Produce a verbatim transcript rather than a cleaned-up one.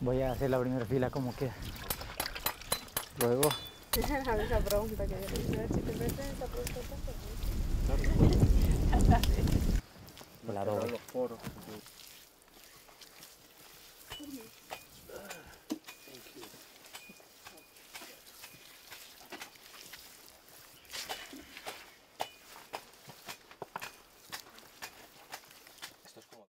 Voy a hacer la primera fila como queda. Luego. Esa pregunta que yo le hice, si te metes esa pregunta tanto. Por la doble. Los poros.